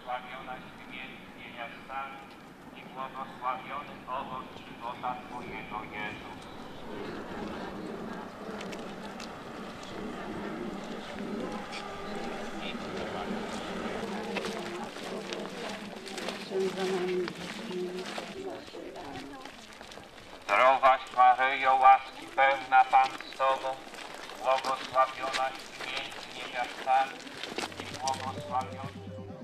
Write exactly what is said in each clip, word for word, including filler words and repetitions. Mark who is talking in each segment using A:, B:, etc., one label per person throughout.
A: błogosławionaś Ty między niewiastami i błogosławiony owoc żywota Twojego, Jezus. Zdrowaś Maryjo, łaski pełna, Pan z Tobą, błogosławionaś Ty między niewiastami i błogosławiony.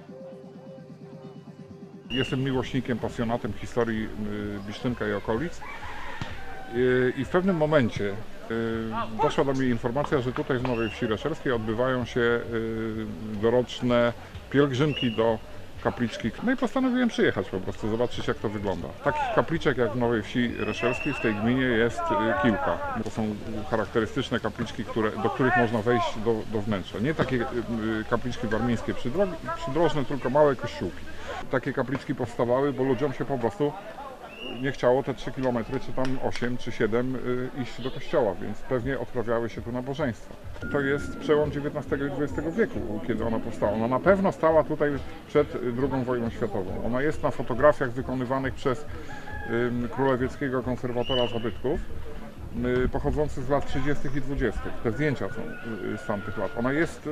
B: Jestem miłośnikiem, pasjonatem historii Bisztynka i okolic i w pewnym momencie doszła do mnie informacja, że tutaj w Nowej Wsi Reszelskiej odbywają się doroczne pielgrzymki do kapliczki. No i postanowiłem przyjechać po prostu, zobaczyć jak to wygląda. Takich kapliczek jak w Nowej Wsi Reszelskiej w tej gminie jest kilka. To są charakterystyczne kapliczki, które, do których można wejść do, do wnętrza. Nie takie kapliczki warmińskie przydrożne, tylko małe kościółki. Takie kapliczki powstawały, bo ludziom się po prostu nie chciało te trzy kilometry, czy tam osiem, czy siedem iść do kościoła, więc pewnie odprawiały się tu nabożeństwa. To jest przełom dziewiętnastego i dwudziestego wieku, kiedy ona powstała. Ona na pewno stała tutaj przed drugą wojną światową. Ona jest na fotografiach wykonywanych przez królewieckiego konserwatora zabytków, pochodzących z lat trzydziestych i dwudziestych. Te zdjęcia są z tamtych lat. Ona jest,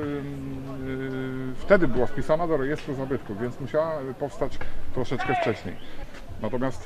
B: wtedy była wpisana do rejestru zabytków, więc musiała powstać troszeczkę wcześniej. Natomiast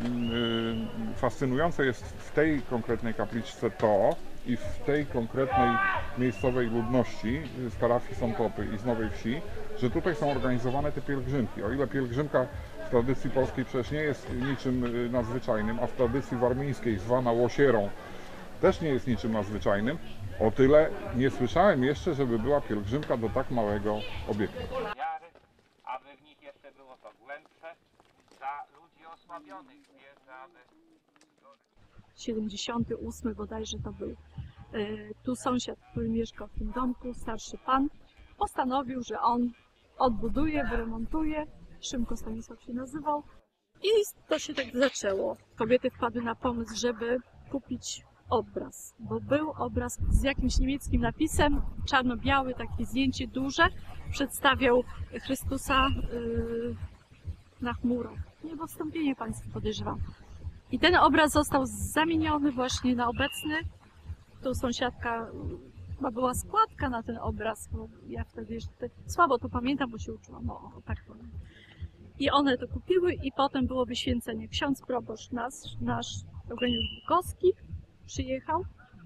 B: fascynujące jest w tej konkretnej kapliczce to i w tej konkretnej miejscowej ludności z parafii Sątopy i z Nowej Wsi, że tutaj są organizowane te pielgrzymki. O ile pielgrzymka w tradycji polskiej przecież nie jest niczym nadzwyczajnym, a w tradycji warmińskiej zwana łosierą też nie jest niczym nadzwyczajnym, o tyle nie słyszałem jeszcze, żeby była pielgrzymka do tak małego obiektu.
A: Aby w nich jeszcze było to głębsze, za ludzi osłabionych wierzę, aby...
C: siedemdziesiąty ósmy bodajże to był. Tu sąsiad, który mieszkał w tym domku, starszy pan, postanowił, że on odbuduje, wyremontuje. Szymko Stanisław się nazywał. I to się tak zaczęło. Kobiety wpadły na pomysł, żeby kupić obraz, bo był obraz z jakimś niemieckim napisem, czarno-biały, takie zdjęcie duże, przedstawiał Chrystusa yy, na chmurach. Niebowstąpienie pańskie, podejrzewam. I ten obraz został zamieniony właśnie na obecny. Tu sąsiadka, chyba była składka na ten obraz, bo ja wtedy jeszcze słabo to pamiętam, bo się uczyłam, no tak powiem. I one to kupiły i potem było wyświęcenie. Ksiądz proboszcz nasz, nasz Eugeniusz Bukowski przyjechał,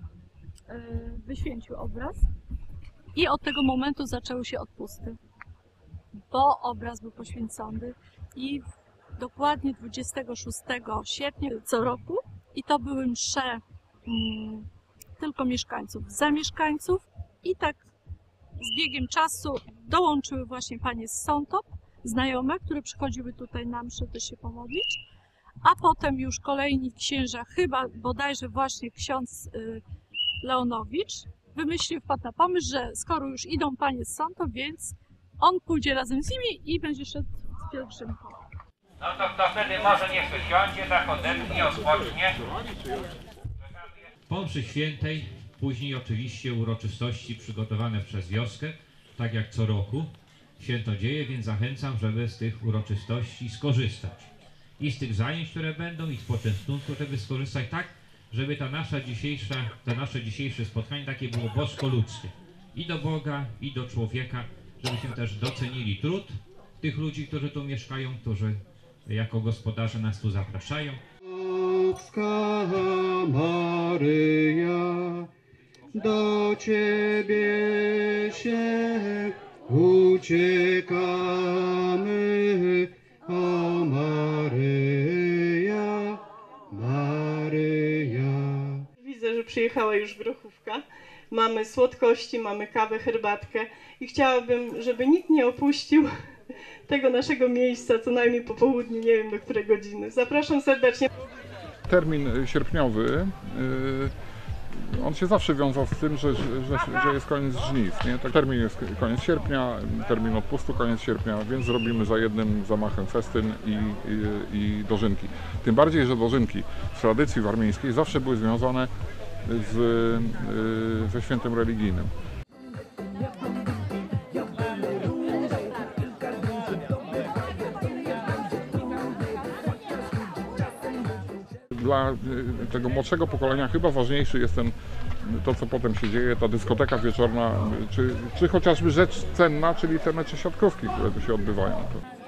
C: wyświęcił obraz i od tego momentu zaczęły się odpusty, bo obraz był poświęcony i dokładnie dwudziestego szóstego sierpnia co roku i to były msze mm, tylko mieszkańców, za mieszkańców i tak z biegiem czasu dołączyły właśnie panie z Sątop, znajome, które przychodziły tutaj na mszę też się pomodlić, a potem już kolejni księża, chyba bodajże właśnie ksiądz y, Leonowicz wymyślił, wpadł na pomysł, że skoro już idą panie z Sątop, więc on pójdzie razem z nimi i będzie szedł z pielgrzymką.
A: No to kto wtedy może niech się siądzie, tak odetchnie, odpocznie.
D: Po mszy świętej, później oczywiście uroczystości przygotowane przez wioskę, tak jak co roku się to dzieje, więc zachęcam, żeby z tych uroczystości skorzystać. I z tych zajęć, które będą, i z poczęstunku, żeby skorzystać tak, żeby ta nasza dzisiejsza, to nasze dzisiejsze spotkanie takie było bosko-ludzkie. I do Boga, i do człowieka, żebyśmy też docenili trud tych ludzi, którzy tu mieszkają, którzy jako gospodarze nas tu zapraszają.
E: Matko Maryja, do Ciebie się uciekamy, o Maryja, Maryja.
F: Widzę, że przyjechała już grochówka. Mamy słodkości, mamy kawę, herbatkę i chciałabym, żeby nikt nie opuścił tego naszego miejsca, co najmniej po południu, nie wiem do której godziny. Zapraszam serdecznie.
B: Termin sierpniowy, on się zawsze wiązał z tym, że, że, że jest koniec żniw. Nie? Tak, termin jest koniec sierpnia, termin odpustu koniec sierpnia, więc zrobimy za jednym zamachem festyn i, i, i dożynki. Tym bardziej, że dożynki w tradycji warmińskiej zawsze były związane z, ze świętem religijnym. dla y, tego młodszego pokolenia chyba ważniejszy jest ten, to, co potem się dzieje, ta dyskoteka wieczorna, czy, czy chociażby rzecz cenna, czyli te mecze siatkówki, które tu się odbywają.